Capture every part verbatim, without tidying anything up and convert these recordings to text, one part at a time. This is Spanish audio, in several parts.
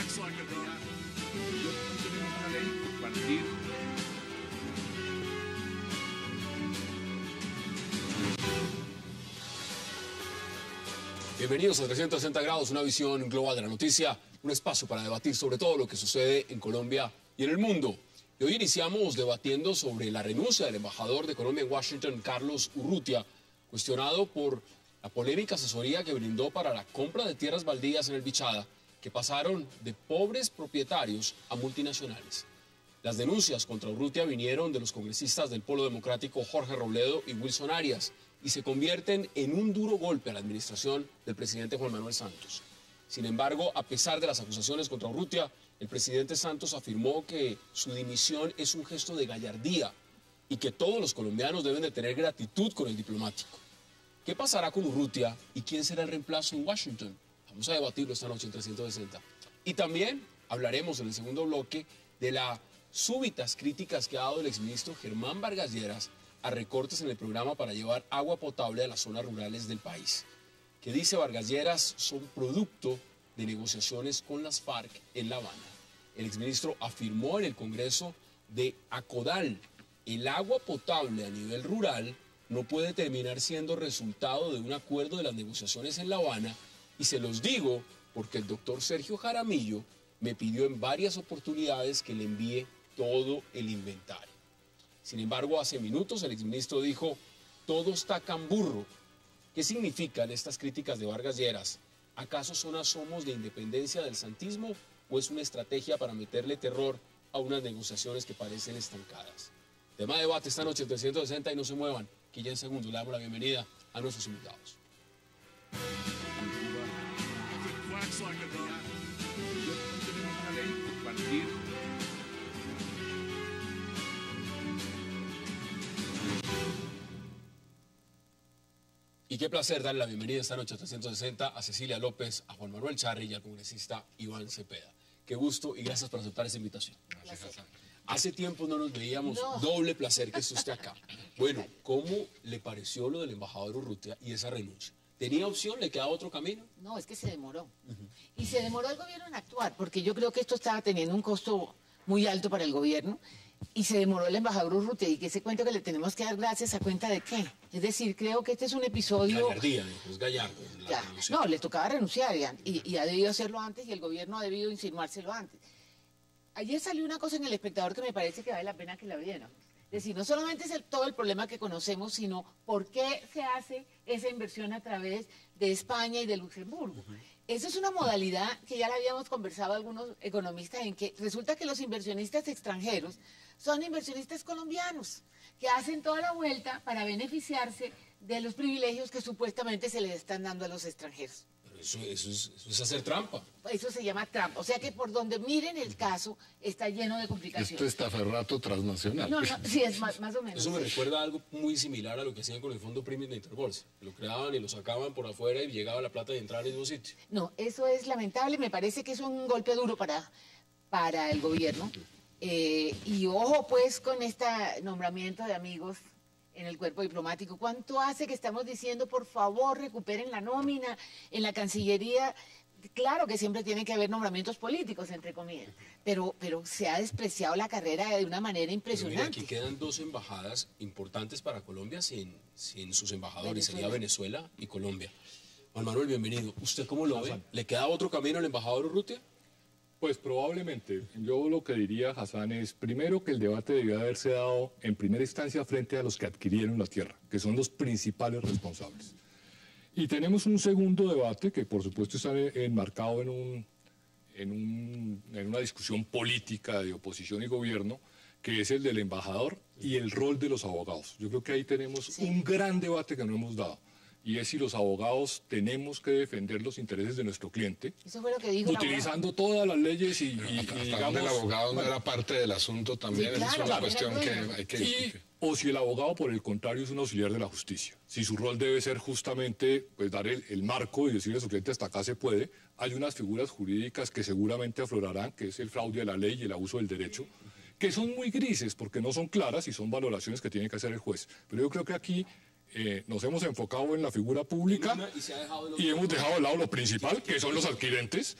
Bienvenidos a trescientos sesenta grados, una visión global de la noticia, un espacio para debatir sobre todo lo que sucede en Colombia y en el mundo. Y hoy iniciamos debatiendo sobre la renuncia del embajador de Colombia en Washington, Carlos Urrutia, cuestionado por la polémica asesoría que brindó para la compra de tierras baldías en el Bichada, que pasaron de pobres propietarios a multinacionales. Las denuncias contra Urrutia vinieron de los congresistas del Polo Democrático Jorge Robledo y Wilson Arias y se convierten en un duro golpe a la administración del presidente Juan Manuel Santos. Sin embargo, a pesar de las acusaciones contra Urrutia, el presidente Santos afirmó que su dimisión es un gesto de gallardía y que todos los colombianos deben de tener gratitud con el diplomático. ¿Qué pasará con Urrutia y quién será el reemplazo en Washington? Vamos a debatirlo esta noche en trescientos sesenta. Y también hablaremos en el segundo bloque de las súbitas críticas que ha dado el exministro Germán Vargas Lleras a recortes en el programa para llevar agua potable a las zonas rurales del país, que dice Vargas Lleras son producto de negociaciones con las FARC en La Habana. El exministro afirmó en el Congreso de Acodal, el agua potable a nivel rural no puede terminar siendo resultado de un acuerdo de las negociaciones en La Habana, y se los digo porque el doctor Sergio Jaramillo me pidió en varias oportunidades que le envíe todo el inventario. Sin embargo, hace minutos el exministro dijo, todo está camburro. ¿Qué significan estas críticas de Vargas Lleras? ¿Acaso son asomos de independencia del santismo o es una estrategia para meterle terror a unas negociaciones que parecen estancadas? Tema de debate esta noche en trescientos sesenta y no se muevan, que ya en segundo le damos la bienvenida a nuestros invitados. Y qué placer darle la bienvenida esta noche a trescientos sesenta a Cecilia López, a Juan Manuel Charri y al congresista Iván Cepeda. Qué gusto y gracias por aceptar esta invitación. Gracias. Hace tiempo no nos veíamos, no. Doble placer que esté usted acá. Bueno, ¿cómo le pareció lo del embajador Urrutia y esa renuncia? ¿Tenía opción? ¿Le quedaba otro camino? No, es que se demoró. Uh-huh. Y se demoró el gobierno en actuar, porque yo creo que esto estaba teniendo un costo muy alto para el gobierno. Y se demoró el embajador Urrutia, y que ese cuento que le tenemos que dar gracias a cuenta de qué. Es decir, creo que este es un episodio... Gallardía, es gallardo. Ya, no, le tocaba renunciar y, y ha debido hacerlo antes y el gobierno ha debido insinuárselo antes. Ayer salió una cosa en El Espectador que me parece que vale la pena que la vieran. Es decir, no solamente es el, todo el problema que conocemos, sino por qué se hace esa inversión a través de España y de Luxemburgo. Uh-huh. Esa es una modalidad que ya la habíamos conversado algunos economistas, en que resulta que los inversionistas extranjeros son inversionistas colombianos que hacen toda la vuelta para beneficiarse de los privilegios que supuestamente se les están dando a los extranjeros. Pero eso, eso, es, eso es hacer trampa. Eso se llama trampa. O sea que por donde miren el caso está lleno de complicaciones. Esto es taferrato transnacional. No, no, sí, es más, más o menos. Eso me sí. recuerda a algo muy similar a lo que hacían con el Fondo Premium de Interbolsa. Lo creaban y lo sacaban por afuera y llegaba la plata y entraba en el mismo sitio. No, eso es lamentable. Me parece que es un golpe duro para, para el gobierno. Eh, y ojo pues con este nombramiento de amigos en el cuerpo diplomático. ¿Cuánto hace que estamos diciendo, por favor, recuperen la nómina en la Cancillería? Claro que siempre tiene que haber nombramientos políticos, entre comillas, pero, pero se ha despreciado la carrera de una manera impresionante. Pero mira, aquí quedan dos embajadas importantes para Colombia sin, sin sus embajadores, Venezuela. Sería Venezuela y Colombia. Juan Manuel, bienvenido. ¿Usted cómo lo ve? ¿Le queda otro camino al embajador Urrutia? Pues probablemente. Yo lo que diría, Hassan, es primero que el debate debió haberse dado en primera instancia frente a los que adquirieron la tierra, que son los principales responsables. Y tenemos un segundo debate que por supuesto está enmarcado en, un, en, un, en una discusión política de oposición y gobierno, que es el del embajador y el rol de los abogados. Yo creo que ahí tenemos sí. un gran debate que no hemos dado. Y es si los abogados tenemos que defender los intereses de nuestro cliente. Eso fue lo que dijo utilizando todas las leyes y, y, hasta y digamos... el abogado no era parte del asunto también, sí, claro, es una claro, cuestión que hay que discutir. O si el abogado, por el contrario, es un auxiliar de la justicia. Si su rol debe ser justamente pues, dar el, el marco y decirle a su cliente hasta acá se puede, hay unas figuras jurídicas que seguramente aflorarán, que es el fraude a la ley y el abuso del derecho, que son muy grises porque no son claras y son valoraciones que tiene que hacer el juez. Pero yo creo que aquí... Eh, nos hemos enfocado en la figura pública y, y hemos dejado de lado lo principal, que son los adquirentes,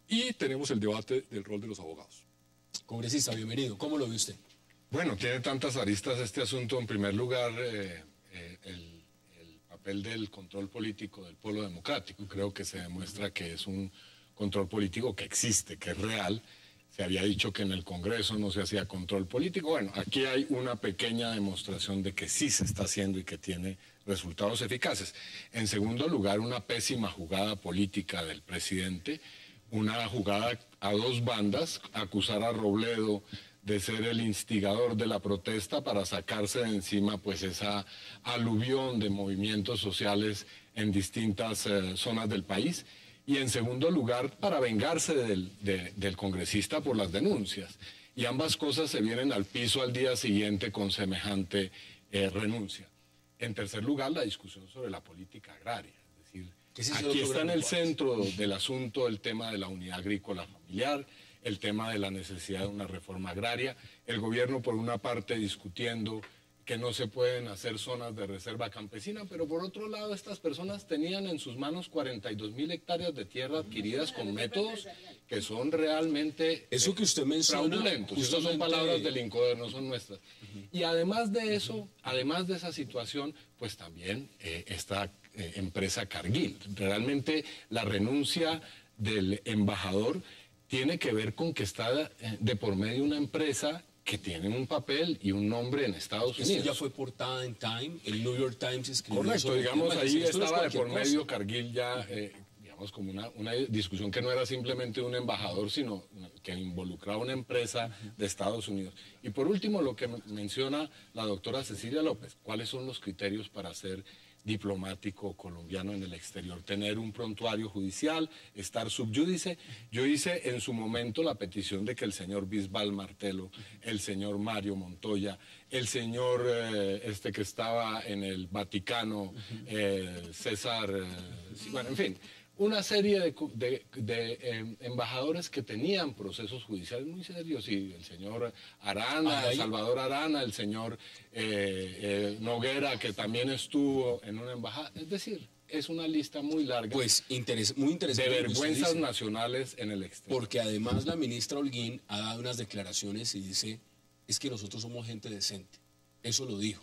Y tenemos el debate del rol de los abogados. Congresista, bienvenido. ¿Cómo lo ve usted? Bueno, tiene tantas aristas este asunto. En primer lugar, eh, eh, el, el papel del control político del pueblo democrático. Creo que se demuestra que es un control político que existe, que es real. Se había dicho que en el Congreso no se hacía control político. Bueno, aquí hay una pequeña demostración de que sí se está haciendo y que tiene resultados eficaces. En segundo lugar, una pésima jugada política del presidente, una jugada a dos bandas, acusar a Robledo de ser el instigador de la protesta para sacarse de encima pues esa aluvión de movimientos sociales en distintas eh, zonas del país. Y en segundo lugar, para vengarse del, de, del congresista por las denuncias. Y ambas cosas se vienen al piso al día siguiente con semejante eh, renuncia. En tercer lugar, la discusión sobre la política agraria. Es decir, aquí está en el centro del asunto el tema de la unidad agrícola familiar, el tema de la necesidad de una reforma agraria. El gobierno, por una parte, discutiendo que no se pueden hacer zonas de reserva campesina, pero por otro lado estas personas tenían en sus manos cuarenta y dos mil hectáreas de tierra adquiridas con métodos que son realmente eso que usted menciona, fraudulentos. Estas son palabras del INCODER, no son nuestras. Uh-huh. Y además de eso, además de esa situación, pues también eh, esta eh, empresa Cargill. Realmente la renuncia del embajador tiene que ver con que está de por medio una empresa que tienen un papel y un nombre en Estados Unidos. Esto ya fue portada en Time, el New York Times escribió. Correcto, digamos, ahí estaba de por medio Cargill ya, eh, digamos, como una, una discusión que no era simplemente un embajador, sino que involucraba una empresa de Estados Unidos. Y por último, lo que menciona la doctora Cecilia López, ¿cuáles son los criterios para ser diplomático colombiano en el exterior? Tener un prontuario judicial, estar subyúdice. Yo hice en su momento la petición de que el señor Bisbal Martelo, el señor Mario Montoya, el señor eh, este que estaba en el Vaticano, eh, César, eh, bueno, en fin, una serie de, de, de eh, embajadores que tenían procesos judiciales muy serios, y el señor Arana, Ay, Salvador Arana, el señor eh, eh, Noguera, que también estuvo en una embajada. Es decir, es una lista muy larga, pues, interes muy interesante de vergüenzas nacionales en el exterior. Porque además la ministra Holguín ha dado unas declaraciones y dice, es que nosotros somos gente decente. Eso lo dijo.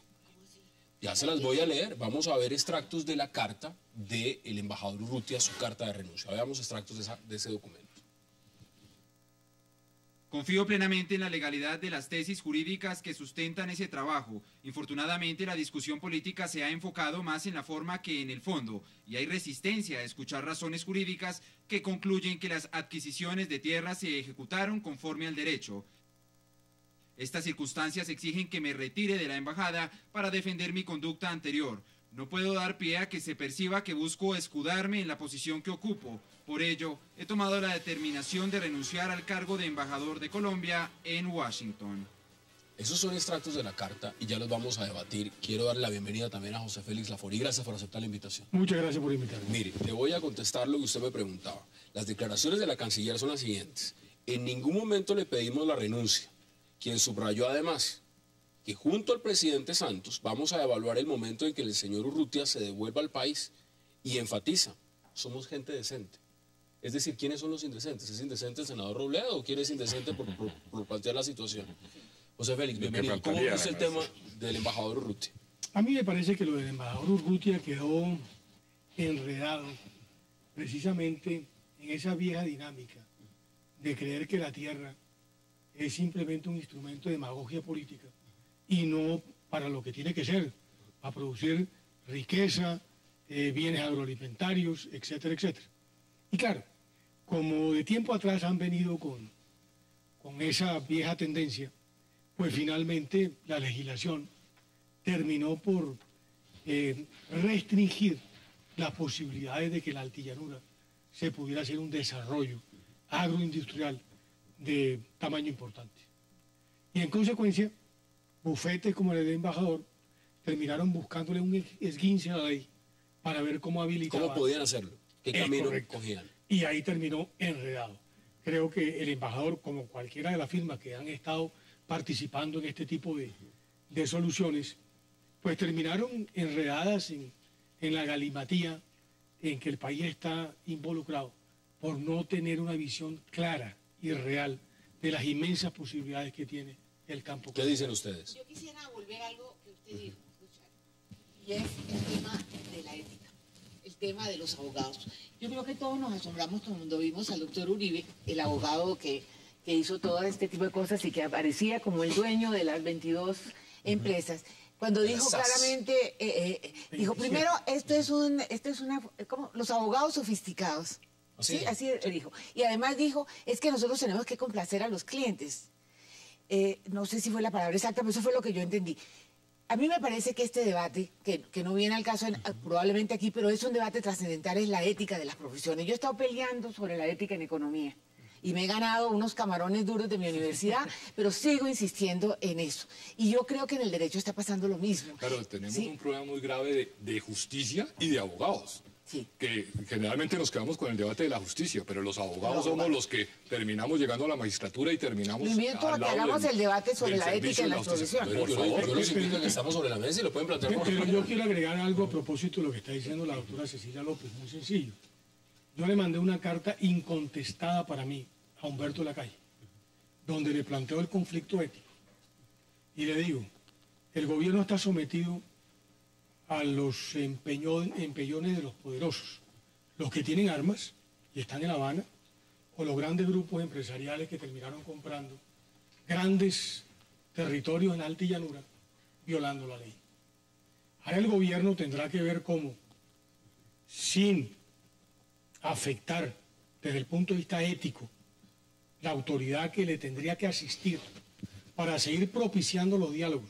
Ya se las voy a leer. Vamos a ver extractos de la carta del embajador Urrutia, su carta de renuncia. Veamos extractos de, esa, de ese documento. Confío plenamente en la legalidad de las tesis jurídicas que sustentan ese trabajo. Infortunadamente, la discusión política se ha enfocado más en la forma que en el fondo, y hay resistencia a escuchar razones jurídicas que concluyen que las adquisiciones de tierras se ejecutaron conforme al derecho. Estas circunstancias exigen que me retire de la embajada para defender mi conducta anterior. No puedo dar pie a que se perciba que busco escudarme en la posición que ocupo. Por ello, he tomado la determinación de renunciar al cargo de embajador de Colombia en Washington. Esos son extractos de la carta y ya los vamos a debatir. Quiero darle la bienvenida también a José Félix Laforí. Gracias por aceptar la invitación. Muchas gracias por invitarme. Mire, le voy a contestar lo que usted me preguntaba. Las declaraciones de la canciller son las siguientes. En ningún momento le pedimos la renuncia. Quien subrayó además que junto al presidente Santos vamos a evaluar el momento en que el señor Urrutia se devuelva al país, y enfatiza, somos gente decente. Es decir, ¿quiénes son los indecentes? ¿Es indecente el senador Robledo o quién es indecente por, por, por plantear la situación? José Félix, bienvenido. ¿Cómo es el tema del embajador Urrutia? A mí me parece que lo del embajador Urrutia quedó enredado precisamente en esa vieja dinámica de creer que la tierra es simplemente un instrumento de demagogia política y no para lo que tiene que ser, a producir riqueza, eh, bienes agroalimentarios, etcétera, etcétera. Y claro, como de tiempo atrás han venido con, con esa vieja tendencia, pues finalmente la legislación terminó por eh, restringir las posibilidades de que la altillanura se pudiera hacer un desarrollo agroindustrial de tamaño importante. Y en consecuencia, bufetes como el del embajador terminaron buscándole un esguince a la ley para ver cómo habilitaba. ¿Cómo podían hacerlo? ¿Qué camino cogían? Y ahí terminó enredado. Creo que el embajador, como cualquiera de las firmas que han estado participando en este tipo de, de soluciones, pues terminaron enredadas en, en la galimatía en que el país está involucrado por no tener una visión clara y real de las inmensas posibilidades que tiene el campo. ¿Qué dicen ustedes? Yo quisiera volver a algo que usted dijo, y es el tema de la ética, el tema de los abogados. Yo creo que todos nos asombramos cuando vimos al doctor Uribe, el abogado que, que hizo todo este tipo de cosas y que aparecía como el dueño de las veintidós empresas. Cuando dijo claramente, eh, eh, dijo, primero, esto es un, esto es una, como los abogados sofisticados. ¿Sí? Sí, así dijo. Y además dijo, es que nosotros tenemos que complacer a los clientes. Eh, no sé si fue la palabra exacta, pero eso fue lo que yo entendí. A mí me parece que este debate, que, que no viene al caso en, probablemente aquí, pero es un debate trascendental, es la ética de las profesiones. Yo he estado peleando sobre la ética en economía y me he ganado unos camarones duros de mi universidad, pero sigo insistiendo en eso. Y yo creo que en el derecho está pasando lo mismo. Claro, tenemos ¿Sí? un problema muy grave de, de justicia y de abogados. Sí. Que generalmente nos quedamos con el debate de la justicia, pero los abogados Los somos abogados. los que terminamos llegando a la magistratura y terminamos Lo invito a al que lado hagamos del- el debate sobre del la ética servicio en de la justicia. profesión. Bueno, Por yo, favor. yo los invito a que estamos sobre la mesa y lo pueden plantear. por Pero favor. yo quiero agregar algo a propósito de lo que está diciendo la doctora Cecilia López, muy sencillo. Yo le mandé una carta incontestada para mí a Humberto Lacalle, donde le planteo el conflicto ético. Y le digo, el gobierno está sometido a los empeño- empellones de los poderosos, los que tienen armas y están en La Habana, o los grandes grupos empresariales que terminaron comprando grandes territorios en alta y llanura, violando la ley. Ahora el gobierno tendrá que ver cómo, sin afectar desde el punto de vista ético la autoridad que le tendría que asistir para seguir propiciando los diálogos,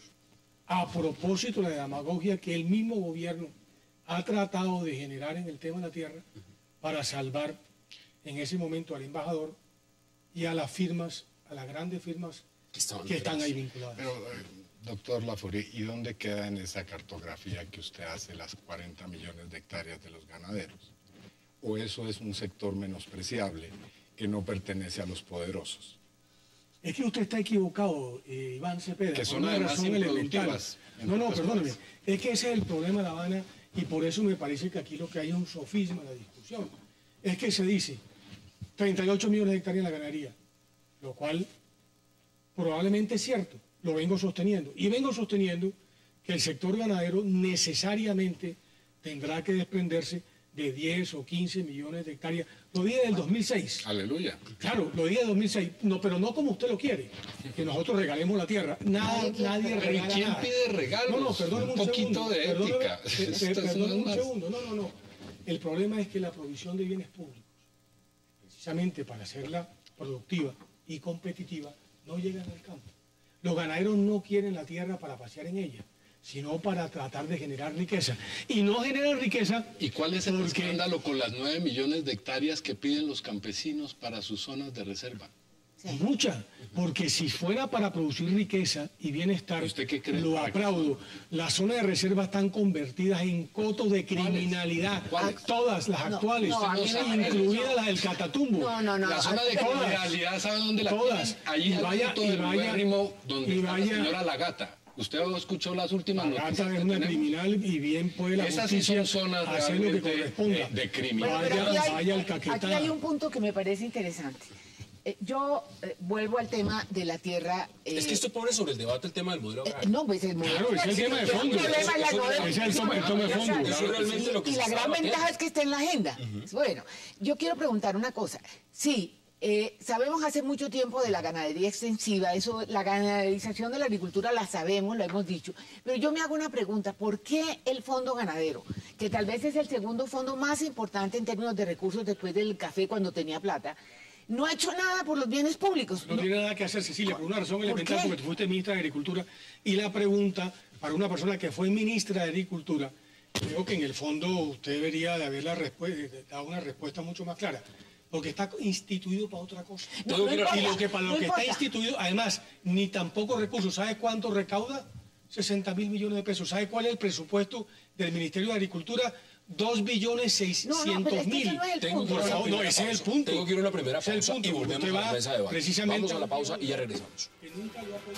a propósito de la demagogia que el mismo gobierno ha tratado de generar en el tema de la tierra para salvar en ese momento al embajador y a las firmas, a las grandes firmas Que estaban que están detrás. ahí vinculadas. Pero, eh, doctor Laforet, ¿y dónde queda en esa cartografía que usted hace las cuarenta millones de hectáreas de los ganaderos? ¿O eso es un sector menospreciable que no pertenece a los poderosos? Es que usted está equivocado, eh, Iván Cepeda. Que por son una además razón elemental. improductivas, en No, no, pocas perdóneme. palabras. Es que ese es el problema de La Habana y por eso me parece que aquí lo que hay es un sofisma en la discusión. Es que se dice treinta y ocho millones de hectáreas en la ganadería, lo cual probablemente es cierto, lo vengo sosteniendo. Y vengo sosteniendo que el sector ganadero necesariamente tendrá que desprenderse de diez o quince millones de hectáreas. Lo dije del dos mil seis. Aleluya. Claro, lo dije en dos mil seis, no, pero no como usted lo quiere, que nosotros regalemos la tierra. Nada, nadie Pero ¿y regala quién nada. pide regalos? No, no, perdóneme un, Un poquito segundo. de perdóneme, ética. pe- pe- Esto es perdóneme un más. segundo. No, no, no. El problema es que la provisión de bienes públicos, precisamente para hacerla productiva y competitiva, no llegan al campo. Los ganaderos no quieren la tierra para pasear en ella, sino para tratar de generar riqueza. Y no generan riqueza. ¿Y cuál es el porque- escándalo con las nueve millones de hectáreas que piden los campesinos para sus zonas de reserva? Sí. Mucha, porque si fuera para producir riqueza y bienestar, ¿Y usted qué cree? lo ¿Para qué? aplaudo. Las zonas de reserva están convertidas en cotos de criminalidad. ¿Cuáles? Todas las No, actuales, no, a mí me- incluidas las del Catatumbo. No, no, no. La zona de todas. criminalidad, ¿sabe dónde la Todas. tienen? Allí Y al vaya- punto y del vaya- ubérrimo donde y está vaya- la señora La Gata. ¿Usted escuchó las últimas La noticias gata es que una tenemos? criminal y bien puede la Esas sí justicia son zonas hacer lo que realmente, corresponda. eh, de crimen. Bueno, pero Vaya- aquí hay, vaya al aquí Caquetá. hay un punto que me parece interesante. Eh, yo eh, vuelvo al tema de la tierra. eh, Es que esto pone sobre el debate el tema del modelo eh, agrario. no, pues el modelo. Claro, ese es el tema de El fondo. problema es la Eso- no- ese es el toma- el toma de fondo, Exacto. Eso es realmente lo que y se la está gran debatiendo. ventaja es que está en la agenda. Bueno, yo quiero preguntar una cosa. Sí, eh, sabemos hace mucho tiempo de la ganadería extensiva, eso, la ganaderización de la agricultura la sabemos, lo hemos dicho, pero yo me hago una pregunta, ¿por qué el fondo ganadero, que tal vez es el segundo fondo más importante en términos de recursos después del café cuando tenía plata, no ha hecho nada por los bienes públicos? No tiene nada que hacer, Cecilia, por una razón ¿Por elemental, qué? porque tú fuiste ministra de Agricultura. Y la pregunta, para una persona que fue ministra de Agricultura, creo que en el fondo usted debería de haber la respu- dado una respuesta mucho más clara. Porque está instituido para otra cosa. No, Tengo no que ir a- importa, Y lo que para lo no que está importa. instituido, además, ni tampoco recursos. ¿Sabe cuánto recauda? sesenta mil millones de pesos. ¿Sabe cuál es el presupuesto del Ministerio de Agricultura? dos billones No, no, pero seiscientos es que mil. ese no es el Tengo que ir punto. a Por una favor, no, primera ese es el pausa. punto. Tengo que ir a una primera Ese es el pausa y punto. volvemos Usted a la va mesa de debate. precisamente Vamos a la a- pausa y ya regresamos. Que nunca lo ha podido.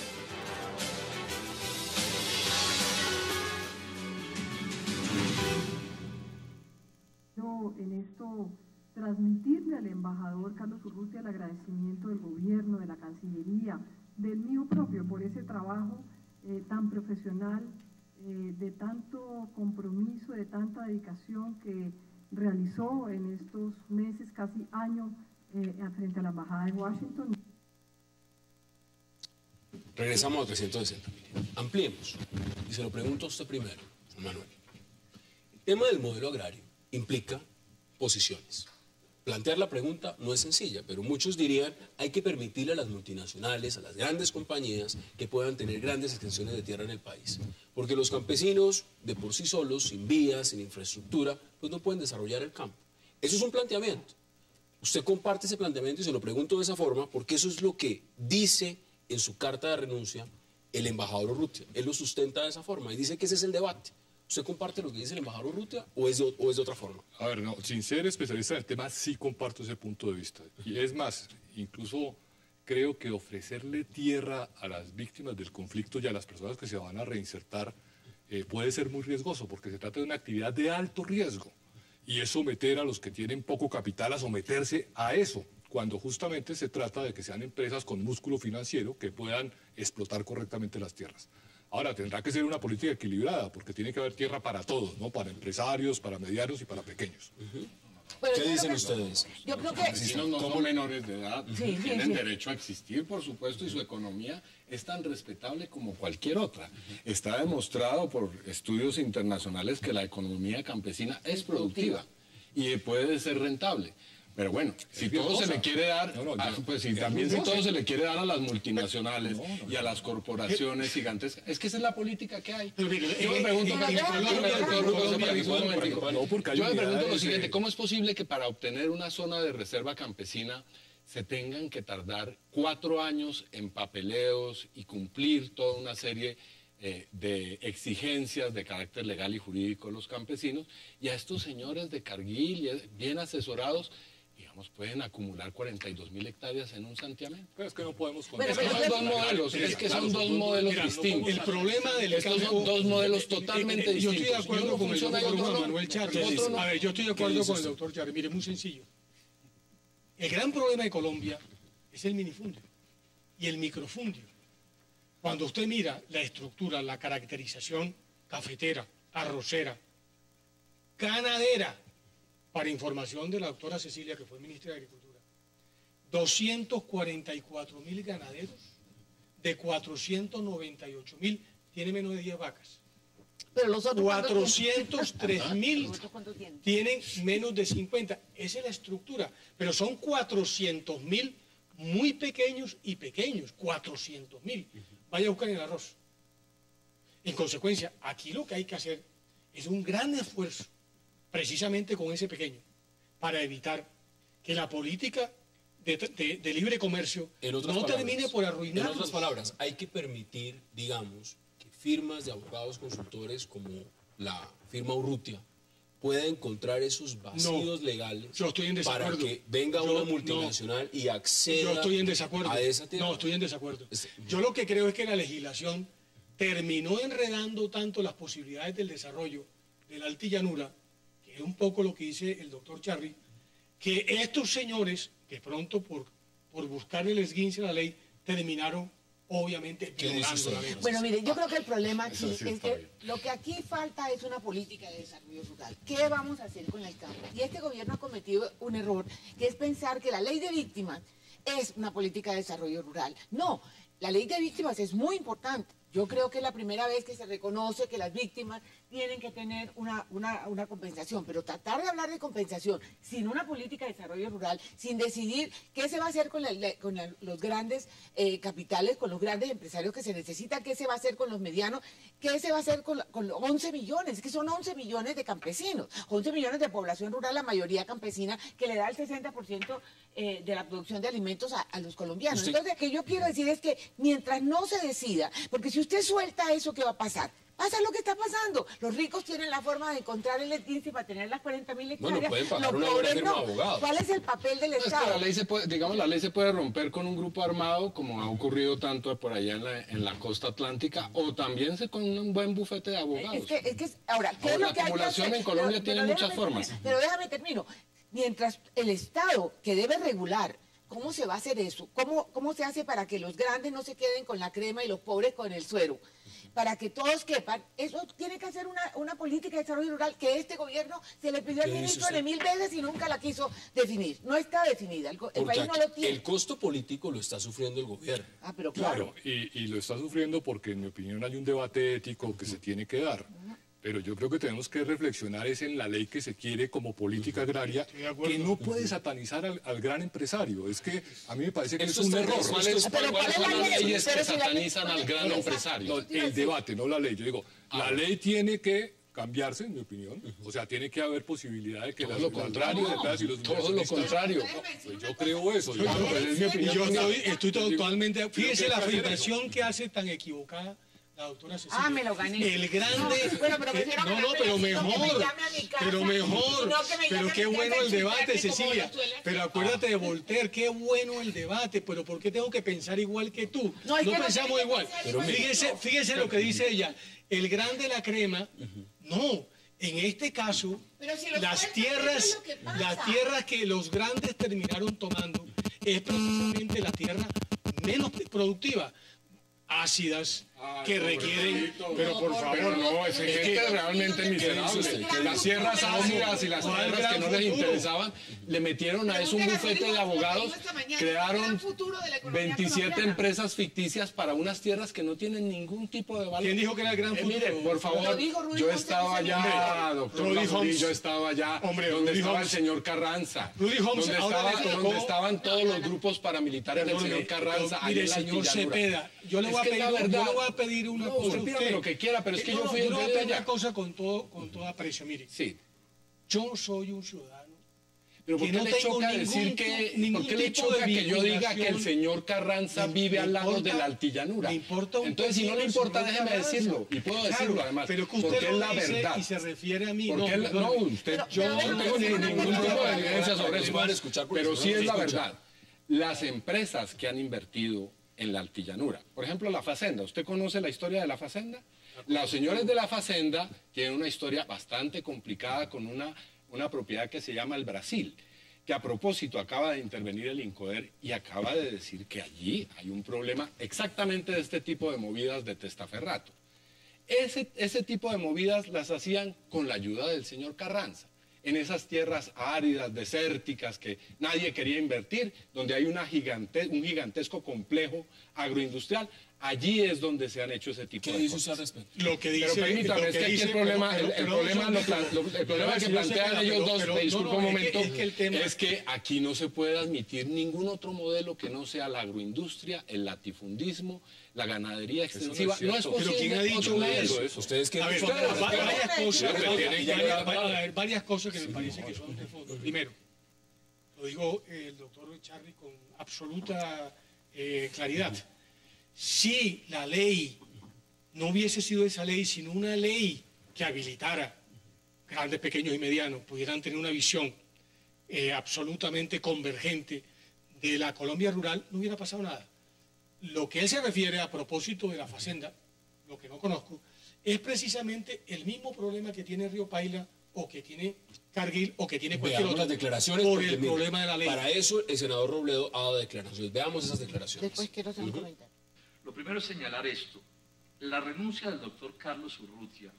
Yo en esto transmitirle al embajador Carlos Urrutia el agradecimiento del gobierno, de la Cancillería, del mío propio, por ese trabajo eh, tan profesional, eh, de tanto compromiso, de tanta dedicación que realizó en estos meses, casi año, eh, frente a la Embajada de Washington. Regresamos al trescientos sesenta. Ampliemos. Y se lo pregunto a usted primero, Juan Manuel. El tema del modelo agrario implica posiciones. Plantear la pregunta no es sencilla, pero muchos dirían hay que permitirle a las multinacionales, a las grandes compañías, que puedan tener grandes extensiones de tierra en el país. Porque los campesinos, de por sí solos, sin vías, sin infraestructura, pues no pueden desarrollar el campo. Eso es un planteamiento. Usted comparte ese planteamiento y se lo pregunto de esa forma, porque eso es lo que dice en su carta de renuncia el embajador Urrutia. Él lo sustenta de esa forma y dice que ese es el debate. ¿Usted comparte lo que dice el embajador Urrutia o es de, o es de otra forma? A ver, no, sin ser especialista en el tema, sí comparto ese punto de vista. Y es más, incluso creo que ofrecerle tierra a las víctimas del conflicto y a las personas que se van a reinsertar eh, puede ser muy riesgoso, porque se trata de una actividad de alto riesgo. Y es someter a los que tienen poco capital a someterse a eso, cuando justamente se trata de que sean empresas con músculo financiero que puedan explotar correctamente las tierras. Ahora, tendrá que ser una política equilibrada, porque tiene que haber tierra para todos, ¿no? Para empresarios, para medianos y para pequeños. Uh-huh. Pero ¿Qué dicen que, ustedes? Yo creo que... Los campesinos no son menores de edad, sí, tienen sí, sí. derecho a existir, por supuesto, y su economía es tan respetable como cualquier otra. Está demostrado por estudios internacionales que la economía campesina es productiva y puede ser rentable. Pero bueno, si todo se le quiere dar, no, no, a, pues si también si todo se le quiere dar a las multinacionales no, no, y a las corporaciones gigantescas, es que esa es la política que hay. Yo me pregunto, yo me pregunto lo siguiente, ¿cómo es posible que para obtener una zona de reserva campesina se tengan que tardar cuatro años en papeleos y cumplir toda una serie Eh, de exigencias de carácter legal y jurídico de los campesinos, y a estos señores de Cargill, bien asesorados, digamos, pueden acumular cuarenta y dos mil hectáreas en un santiamén? Pero es que no podemos... Pero, es que son dos modelos, es que son dos modelos distintos. El problema del Estos son dos modelos totalmente distintos. Yo estoy de acuerdo con el doctor Juan Manuel Charri. No. A ver, yo estoy de acuerdo con el doctor Charri. Mire, muy sencillo. El gran problema de Colombia es el minifundio y el microfundio. Cuando usted mira la estructura, la caracterización cafetera, arrocera, ganadera, para información de la doctora Cecilia, que fue ministra de Agricultura, doscientos cuarenta y cuatro mil ganaderos, de cuatrocientos noventa y ocho mil, tiene menos de diez vacas. Pero los otros cuatrocientos tres mil tienen menos de cincuenta. Esa es la estructura, pero son cuatrocientos mil muy pequeños y pequeños, cuatrocientos mil. Vaya a buscar el arroz. En consecuencia, aquí lo que hay que hacer es un gran esfuerzo, precisamente con ese pequeño, para evitar que la política de, de, de libre comercio no palabras, termine por arruinar. En otras palabras, hay que permitir, digamos, que firmas de abogados consultores como la firma Urrutia pueda encontrar esos vacíos no, legales yo estoy en desacuerdo. Para que venga yo, una multinacional no, y acceda yo estoy en desacuerdo. a esa tierra. No, estoy en desacuerdo. Yo lo que creo es que la legislación terminó enredando tanto las posibilidades del desarrollo de la altillanura, que es un poco lo que dice el doctor Charri, que estos señores, que pronto por, por buscar el esguince a la ley, terminaron obviamente violando la ley. Bueno, mire, yo creo que el problema aquí sí es que lo que aquí falta es una política de desarrollo rural. ¿Qué vamos a hacer con el campo? Y este gobierno ha cometido un error, que es pensar que la ley de víctimas es una política de desarrollo rural. No, la ley de víctimas es muy importante. Yo creo que es la primera vez que se reconoce que las víctimas tienen que tener una, una, una compensación, pero tratar de hablar de compensación sin una política de desarrollo rural, sin decidir qué se va a hacer con, la, con la, los grandes eh, capitales, con los grandes empresarios que se necesitan, qué se va a hacer con los medianos, qué se va a hacer con, con los once millones, que son once millones de campesinos, once millones de población rural, la mayoría campesina, que le da el sesenta por ciento eh, de la producción de alimentos a, a los colombianos. ¿Usted? Entonces, lo que yo quiero decir es que mientras no se decida, porque si usted suelta eso, ¿qué va a pasar? Pasa lo que está pasando. Los ricos tienen la forma de encontrar el esguince para tener las cuarenta mil hectáreas. Bueno, pueden pagar los una buena pobres firma no. de abogados. ¿Cuál es el papel del No, Estado? es que la ley se puede, digamos, la ley se puede romper con un grupo armado, como ha ocurrido tanto por allá en la, en la costa atlántica, o también se, con un buen bufete de abogados. Es que, es que, ahora, ¿qué Ahora, es lo la que hay que acumulación hacer? en Colombia Pero- tiene pero muchas déjame formas. terminar, Pero déjame termino. Mientras el Estado, que debe regular, ¿cómo se va a hacer eso? ¿Cómo, cómo se hace para que los grandes no se queden con la crema y los pobres con el suero? Para que todos quepan, eso tiene que hacer una, una política de desarrollo rural que este gobierno se le pidió al ministro de mil veces y nunca la quiso definir. No está definida, el, el país no lo tiene. El costo político lo está sufriendo el gobierno. Ah, pero claro. Claro, y, y lo está sufriendo porque, en mi opinión, hay un debate ético que se tiene que dar. Pero yo creo que tenemos que reflexionar es en la ley que se quiere como política agraria, que no puede satanizar al, al gran empresario. Es que a mí me parece que Esto es un está- error. ¿Cuáles Pero ¿cuál cuáles es son la las ley? leyes Pero que si la ley- satanizan al gran Exacto. empresario? No, el debate, no la ley. Yo digo, la ley tiene que cambiarse, en mi opinión. O sea, tiene que haber posibilidad de que Todo las, lo las contrario, grandes empresas y los todo lo inversionistas- contrario. Pues yo creo eso. Yo, creo que es mi opinión. Yo personal. estoy, estoy Yo digo, totalmente... creo Fíjese que la hay que hacer afirmación que hace tan equivocada la doctora Cecilia. Ah, me lo gané. El grande... No, bueno, pero que- prefiero no, ganar no, pero pedacito que me mejor. llame a mi casa Pero mejor. y no que me Pero llame qué a mi bueno casa el y debate, insultarme como Cecilia. Venezuela. Pero acuérdate de Voltaire, qué bueno el debate. Pero ¿por qué tengo que pensar igual que tú? No, No, es que no pensamos tiene que igual. pensar Pero igual. fíjese, fíjese lo que dice ella. El grande la crema, no. En este caso, Pero si los las cuentan, tierras, eso es lo que pasa. las tierras que los grandes terminaron tomando es precisamente la tierra menos productiva, ácidas, que requieren... Pero por favor, no, es gente realmente miserable. que Las tierras ácidas y las ¿Cuál tierras que gran no les futuro? interesaban, le metieron a eso un bufete de abogados, crearon veintisiete empresas ficticias para unas tierras que no tienen ningún tipo de valor. ¿Quién dijo que era el gran Eh, futuro? mire, por Lo favor, dijo Rudy yo Holmes estaba en ese allá, momento. doctor Rudy Lajurí, Holmes. yo estaba allá, Hombre, donde Rudy estaba Holmes. el señor Carranza, Rudy Holmes donde, ahora estaba- le tocó- donde estaban todos los grupos paramilitares del Perdóneme, señor Carranza, pero, ahí mire, en la señor Altillanura. Cepeda, yo le Es voy a que pedir, la yo verdad- le voy a pedir una No, cosa usted a pídame usted. lo que quiera, pero es que yo no, fui el le voy a de pedir allá. una cosa con todo, con todo aprecio, mire. Sí. Yo soy un ciudadano Pero ¿por que qué no le tengo choca ningún decir tu- que, ningún ¿por qué le tipo choca de que yo diga que el vinculación? señor Carranza Me- vive me al lado importa- de la Altillanura? me importa un Entonces, si no le poquito el importa, señor déjeme Carranza. decirlo. Y puedo Claro, decirlo además. pero que usted porque lo es la dice verdad. y se refiere a mí. Porque no, es la- no, perdóneme. usted, Pero- yo pero no déjame tengo ni decir una ningún cosa. tipo de evidencia sobre Nos eso. van a escuchar porque Pero si sí no, no es la nos escuchan. verdad. Las empresas que han invertido en la Altillanura, por ejemplo, la Facenda. ¿Usted conoce la historia de la Facenda? Los señores de la Facenda tienen una historia bastante complicada con una, una propiedad que se llama el Brasil, que a propósito acaba de intervenir el INCODER y acaba de decir que allí hay un problema exactamente de este tipo de movidas de testaferrato. Ese, ese tipo de movidas las hacían con la ayuda del señor Carranza, en esas tierras áridas, desérticas, que nadie quería invertir, donde hay una gigante, un gigantesco complejo agroindustrial. Allí es donde se han hecho ese tipo ¿Qué de dice usted cosas. al respecto? Lo que dice, Pero permítame, lo es que aquí dice- el problema, pero- el, el pero- problema, pero- lo plan- lo- el problema que señor plantean Cepeda, ellos pero- dos, pero- me disculpa no, no, un es que- momento, es que el tema- es que aquí no se puede admitir ningún otro modelo que no sea la agroindustria, el latifundismo, la ganadería Eso no es extensiva. No es, cierto. posible. Pero ¿quién ha dicho otro eso? modelo. Eso. Ustedes que A ver, Ustedes- va- varias cosas, Ustedes varias- tienen que varias- hablar. a ver, varias cosas que me parece que son de fondo. Primero, lo dijo el doctor Charly con absoluta eh, claridad. Si la ley no hubiese sido esa ley, sino una ley que habilitara grandes, pequeños y medianos, pudieran tener una visión eh, absolutamente convergente de la Colombia rural, no hubiera pasado nada. Lo que él se refiere a propósito de la Facenda, lo que no conozco, es precisamente el mismo problema que tiene Río Paila o que tiene Cargill o que tiene cualquier Veamos otro las declaraciones. por porque, el mire, problema de la ley. Para eso el senador Robledo ha dado declaraciones. Veamos esas declaraciones. Después quiero hacer un comentario. Lo primero es señalar esto. La renuncia del doctor Carlos Urrutia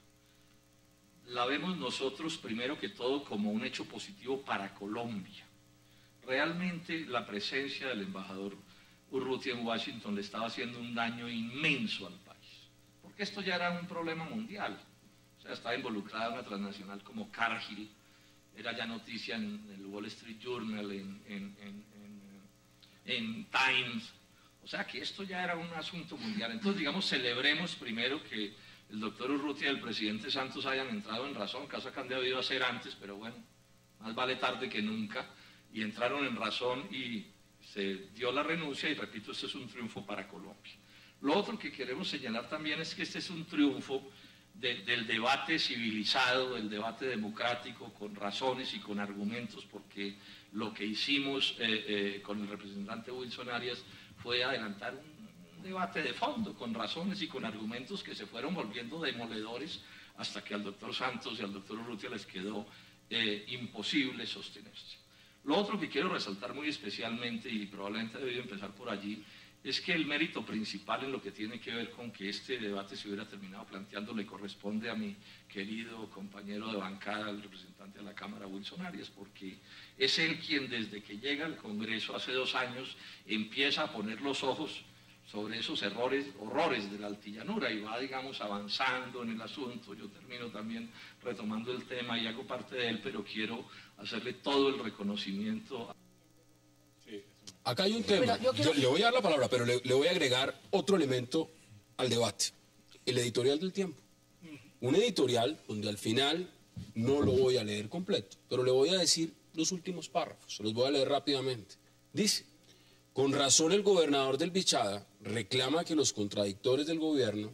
la vemos nosotros primero que todo como un hecho positivo para Colombia. Realmente la presencia del embajador Urrutia en Washington le estaba haciendo un daño inmenso al país, porque esto ya era un problema mundial. O sea, estaba involucrada una transnacional como Cargill, era ya noticia en el Wall Street Journal, en, en, en, en, en Times. O sea que esto ya era un asunto mundial. Entonces, digamos, celebremos primero que el doctor Urrutia y el presidente Santos hayan entrado en razón, caso que han debido hacer antes, pero bueno, más vale tarde que nunca, y entraron en razón y se dio la renuncia, y repito, este es un triunfo para Colombia. Lo otro que queremos señalar también es que este es un triunfo de, del debate civilizado, del debate democrático, con razones y con argumentos, porque lo que hicimos eh, eh, con el representante Wilson Arias fue adelantar un un debate de fondo, con razones y con argumentos que se fueron volviendo demoledores hasta que al doctor Santos y al doctor Urrutia les quedó eh, imposible sostenerse. Lo otro que quiero resaltar muy especialmente, y probablemente he debido empezar por allí, es que el mérito principal en lo que tiene que ver con que este debate se hubiera terminado planteando le corresponde a mi querido compañero de bancada, el representante de la Cámara, Wilson Arias, porque es él quien desde que llega al Congreso hace dos años empieza a poner los ojos sobre esos errores, horrores de la altillanura y va, digamos, avanzando en el asunto. Yo termino también retomando el tema y hago parte de él, pero quiero hacerle todo el reconocimiento. Acá hay un tema, yo, quiero... yo le voy a dar la palabra, pero le, le voy a agregar otro elemento al debate, el editorial del Tiempo. Un editorial donde al final no lo voy a leer completo, pero le voy a decir los últimos párrafos, se los voy a leer rápidamente. Dice: con razón el gobernador del Bichada reclama que los contradictores del gobierno